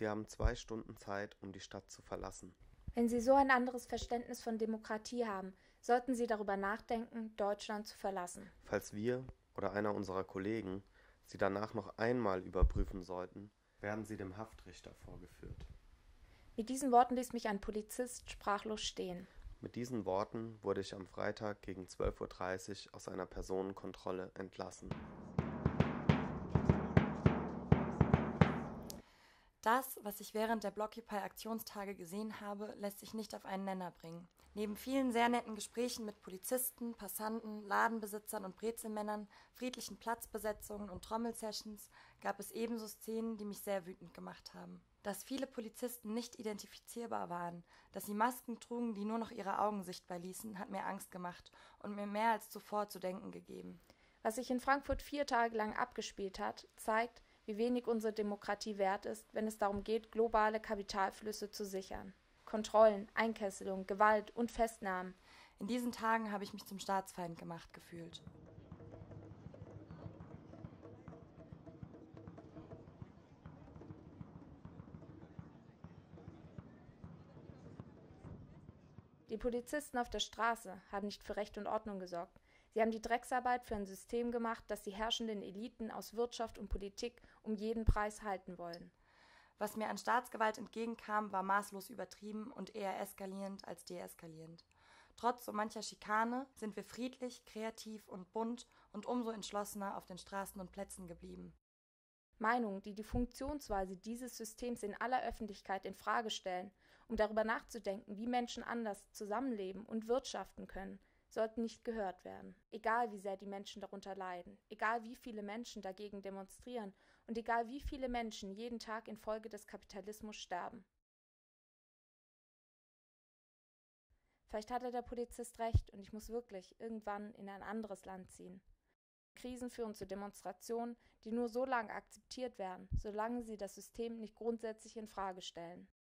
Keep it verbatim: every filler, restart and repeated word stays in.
Sie haben zwei Stunden Zeit, um die Stadt zu verlassen. Wenn Sie so ein anderes Verständnis von Demokratie haben, sollten Sie darüber nachdenken, Deutschland zu verlassen. Falls wir oder einer unserer Kollegen Sie danach noch einmal überprüfen sollten, werden Sie dem Haftrichter vorgeführt. Mit diesen Worten ließ mich ein Polizist sprachlos stehen. Mit diesen Worten wurde ich am Freitag gegen zwölf Uhr dreißig aus einer Personenkontrolle entlassen. Das, was ich während der Blockupy-Aktionstage gesehen habe, lässt sich nicht auf einen Nenner bringen. Neben vielen sehr netten Gesprächen mit Polizisten, Passanten, Ladenbesitzern und Brezelmännern, friedlichen Platzbesetzungen und Trommelsessions gab es ebenso Szenen, die mich sehr wütend gemacht haben. Dass viele Polizisten nicht identifizierbar waren, dass sie Masken trugen, die nur noch ihre Augen sichtbar ließen, hat mir Angst gemacht und mir mehr als zuvor zu denken gegeben. Was sich in Frankfurt vier Tage lang abgespielt hat, zeigt, wie wenig unsere Demokratie wert ist, wenn es darum geht, globale Kapitalflüsse zu sichern. Kontrollen, Einkesselung, Gewalt und Festnahmen. In diesen Tagen habe ich mich zum Staatsfeind gemacht gefühlt. Die Polizisten auf der Straße haben nicht für Recht und Ordnung gesorgt. Sie haben die Drecksarbeit für ein System gemacht, das die herrschenden Eliten aus Wirtschaft und Politik um jeden Preis halten wollen. Was mir an Staatsgewalt entgegenkam, war maßlos übertrieben und eher eskalierend als deeskalierend. Trotz so mancher Schikane sind wir friedlich, kreativ und bunt und umso entschlossener auf den Straßen und Plätzen geblieben. Meinungen, die die Funktionsweise dieses Systems in aller Öffentlichkeit in Frage stellen, um darüber nachzudenken, wie Menschen anders zusammenleben und wirtschaften können, sollten nicht gehört werden. Egal wie sehr die Menschen darunter leiden, egal wie viele Menschen dagegen demonstrieren und egal wie viele Menschen jeden Tag infolge des Kapitalismus sterben. Vielleicht hatte der Polizist recht und ich muss wirklich irgendwann in ein anderes Land ziehen. Krisen führen zu Demonstrationen, die nur so lange akzeptiert werden, solange sie das System nicht grundsätzlich in Frage stellen.